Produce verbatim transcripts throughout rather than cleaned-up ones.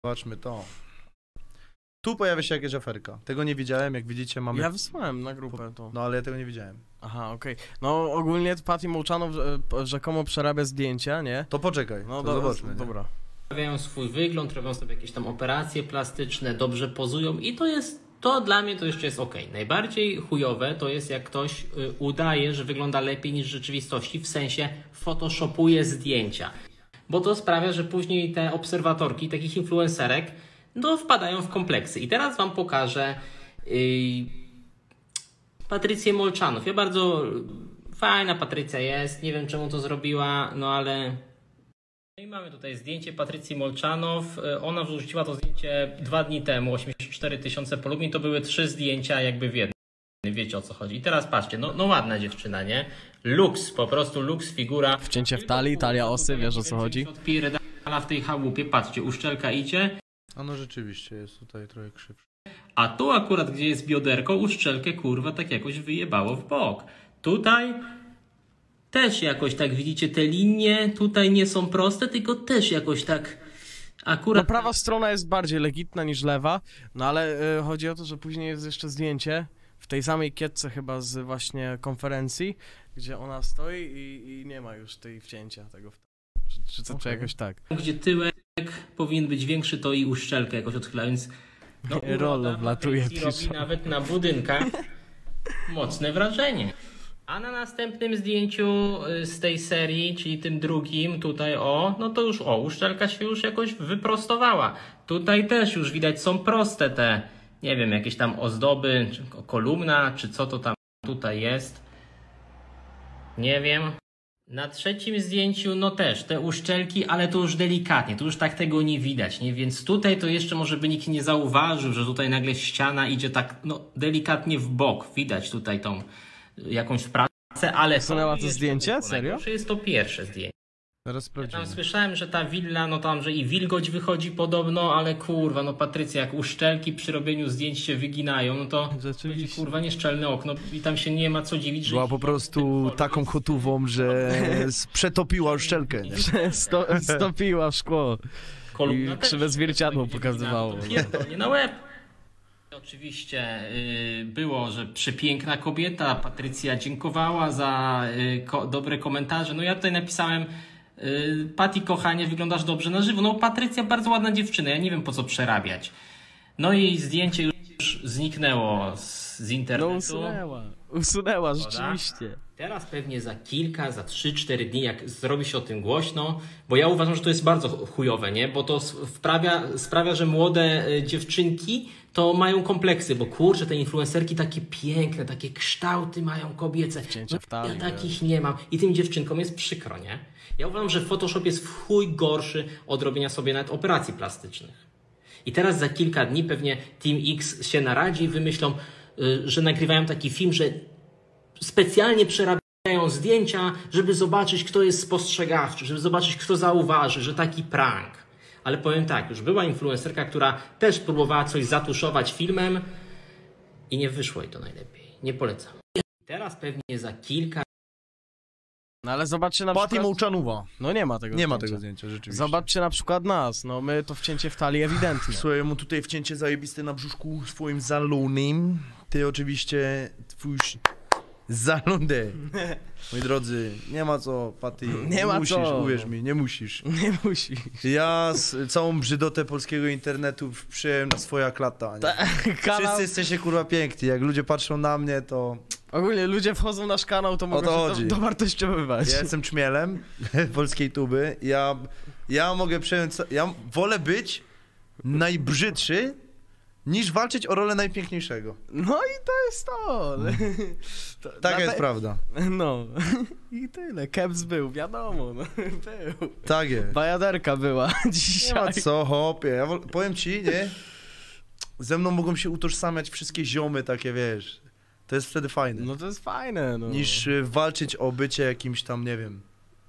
Zobaczmy to. Tu pojawia się jakaś aferka. Tego nie widziałem, jak widzicie mamy... Ja wysłałem na grupę to. No ale ja tego nie widziałem. Aha, okej. Okay. No ogólnie Patty Mołczanow rzekomo przerabia zdjęcia, nie? To poczekaj, no to do, zobaczmy. Dobra. Poprawiają swój wygląd, robią sobie jakieś tam operacje plastyczne, dobrze pozują i to jest, to dla mnie to jeszcze jest ok. Najbardziej chujowe to jest, jak ktoś y, udaje, że wygląda lepiej niż w rzeczywistości, w sensie photoshopuje zdjęcia. Bo to sprawia, że później te obserwatorki takich influencerek no, wpadają w kompleksy. I teraz wam pokażę yy, Patrycję Molczanow. Ja bardzo fajna Patrycja jest, nie wiem czemu to zrobiła, no ale... No i mamy tutaj zdjęcie Patrycji Molczanow. Ona wrzuciła to zdjęcie dwa dni temu, osiemdziesiąt cztery tysiące polubień. To były trzy zdjęcia jakby w jednym. Wiecie o co chodzi. I teraz patrzcie, no, no ładna dziewczyna, nie? Luks, po prostu luks, figura. Wcięcie w talii, talia osy, wiesz o co chodzi? W tej chałupie, patrzcie, uszczelka idzie. A no rzeczywiście jest tutaj trochę krzywszy. A tu akurat, gdzie jest bioderko, uszczelkę kurwa tak jakoś wyjebało w bok. Tutaj też jakoś tak, widzicie, te linie tutaj nie są proste, tylko też jakoś tak akurat... No prawa strona jest bardziej legitna niż lewa, no ale y, chodzi o to, że później jest jeszcze zdjęcie w tej samej kietce chyba z właśnie konferencji, gdzie ona stoi i, i nie ma już tej wcięcia tego. Czy, czy, czy, okay. czy jakoś tak. Gdzie tyłek powinien być większy, to i uszczelkę jakoś odchyla, więc... No, Rolo wlatuje. Robi nawet na budynkach mocne wrażenie. A na następnym zdjęciu z tej serii, czyli tym drugim, tutaj o, no to już o, uszczelka się już jakoś wyprostowała. Tutaj też już widać, są proste te, nie wiem, jakieś tam ozdoby, czy kolumna, czy co to tam tutaj jest. Nie wiem. Na trzecim zdjęciu, no też te uszczelki, ale to już delikatnie, tu już tak tego nie widać, nie? Więc tutaj to jeszcze może by nikt nie zauważył, że tutaj nagle ściana idzie tak, no delikatnie w bok. Widać tutaj tą jakąś pracę, ale... Wsunęła to zdjęcie? Serio? To jest to pierwsze zdjęcie. Zaraz sprawdzimy. Ja tam słyszałem, że ta willa, no tam, że i wilgoć wychodzi podobno, ale kurwa, no Patrycja, jak uszczelki przy robieniu zdjęć się wyginają, no to będzie, kurwa, nieszczelne okno i tam się nie ma co dziwić, że... Była po prostu taką chotówą, że przetopiła uszczelkę. Sto, stopiła w szkło. Kolumna i krzywe zwierciadło pokazywało. Nie na łeb. Oczywiście yy, było, że przepiękna kobieta, Patrycja dziękowała za yy, ko dobre komentarze. No ja tutaj napisałem, yy, Patty, kochanie, wyglądasz dobrze na żywo. No Patrycja bardzo ładna dziewczyna, ja nie wiem po co przerabiać. No i zdjęcie już zniknęło z, z internetu. No usunęła, usunęła rzeczywiście. Teraz pewnie za kilka, za trzy, cztery dni, jak zrobi się o tym głośno, bo ja uważam, że to jest bardzo chujowe, nie? Bo to sprawia, sprawia, że młode dziewczynki to mają kompleksy, bo kurczę, te influencerki takie piękne, takie kształty mają kobiece. Wcięcie w talii, ja takich nie mam. I tym dziewczynkom jest przykro, nie? Ja uważam, że Photoshop jest w chuj gorszy od robienia sobie nawet operacji plastycznych. I teraz za kilka dni pewnie Team X się naradzi i wymyślą, że nagrywają taki film, że specjalnie przerabiają zdjęcia, żeby zobaczyć, kto jest spostrzegawczy, żeby zobaczyć, kto zauważy, że taki prank. Ale powiem tak, już była influencerka, która też próbowała coś zatuszować filmem i nie wyszło jej to najlepiej. Nie polecam. Teraz pewnie za kilka... No ale zobaczcie na Patty przykład... Mołczanowa. No nie ma tego Nie zdjęcia. ma tego zdjęcia, rzeczywiście. Zobaczcie na przykład nas, no my to wcięcie w talii ewidentnie. Słuchaj, mu tutaj wcięcie zajebiste na brzuszku swoim zalonym. Ty oczywiście twój zalundę. Moi drodzy, nie ma co, Patty, nie, nie ma musisz, co. Uwierz mi, nie musisz. Nie musisz. Ja z całą brzydotę polskiego internetu przyjąłem na swoja klata. Nie? Kanał... Wszyscy jesteście kurwa piękni, jak ludzie patrzą na mnie, to... Ogólnie ludzie wchodzą na nasz kanał, to mogą to się dowartościowywać. Ja jestem czmielem polskiej tuby, ja, ja mogę przejąć, ja wolę być najbrzydszy, niż walczyć o rolę najpiękniejszego. No i to jest to. to Taka jest te... prawda. No. I tyle. Keps był, wiadomo. No. Był. Tak jest. Bajaderka była dzisiaj. Nie ma co, hopie. Ja wol... Powiem ci, nie? Ze mną mogą się utożsamiać wszystkie ziomy takie, wiesz. To jest wtedy fajne. No to jest fajne, no. Niż y, walczyć o bycie jakimś tam, nie wiem.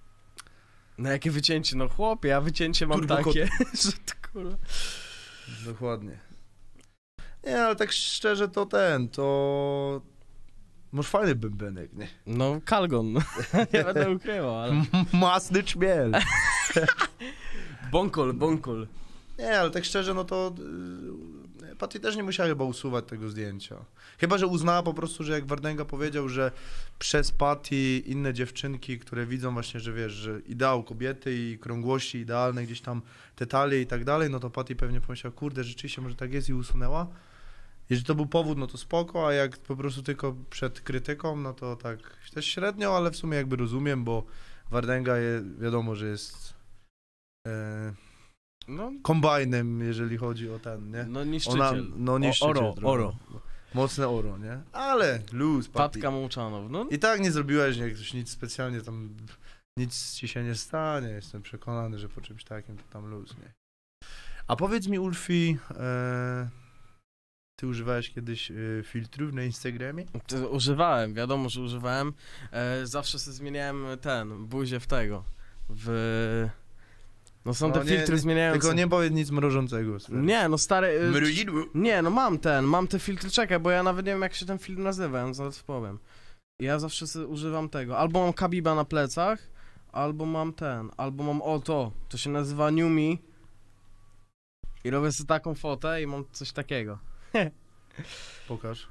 No jakie wycięcie? No chłopie, ja wycięcie mam Turbo takie, że to kurwa... Dokładnie. Nie, ale tak szczerze to ten, to... Masz fajny bębenek, nie? No, kalgon. Nie będę ukrywał, ale... Masny czmiel. Bonkol, bonkol. Nie, ale tak szczerze, no to yy, Patty też nie musiała chyba usuwać tego zdjęcia. Chyba, że uznała po prostu, że jak Wardęga powiedział, że przez Patty inne dziewczynki, które widzą właśnie, że wiesz, że ideał kobiety i krągłości idealne, gdzieś tam te talie i tak dalej, no to Patty pewnie pomyślała, kurde, rzeczywiście może tak jest i usunęła. Jeżeli to był powód, no to spoko, a jak po prostu tylko przed krytyką, no to tak też średnio, ale w sumie jakby rozumiem, bo Wardęga je, wiadomo, że jest e, no, kombajnem, jeżeli chodzi o ten, nie? No niszczyciel. Ona, no niszczyciel. Oro, trochę. oro. Mocne oro, nie? Ale luz, Patty. Patka Mołczanow, no. I tak nie zrobiłeś jak coś, nic specjalnie tam, nic ci się nie stanie, jestem przekonany, że po czymś takim to tam luz, nie? A powiedz mi, Ulfi, e, ty używałeś kiedyś y, filtrów na Instagramie? To używałem, wiadomo, że używałem. E, zawsze sobie zmieniałem ten, buzię w tego, w... No są No, te nie, filtry nie, zmieniające. Tylko nie powiedz nic mrożącego. Stary. Nie, no stary... y, Mrozidło. Nie, no mam ten, mam te filtry, czekaj, bo ja nawet nie wiem jak się ten filtr nazywa, ja zaraz powiem. Ja zawsze sobie używam tego, albo mam Kabiba na plecach, albo mam ten, albo mam o to, to się nazywa New Me. I robię sobie taką fotę i mam coś takiego. Pokaż.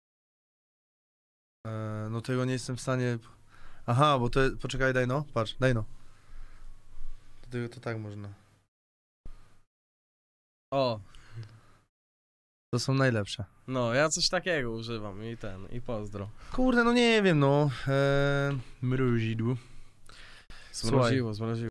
E, no tego nie jestem w stanie... Aha, bo to... Poczekaj, daj no. Patrz, daj no. To, tego, to tak można. O, To są najlepsze. no ja coś takiego używam i ten, i pozdro. Kurde, no nie wiem, no. E, mrozidło. Zmroziło, zmroziło.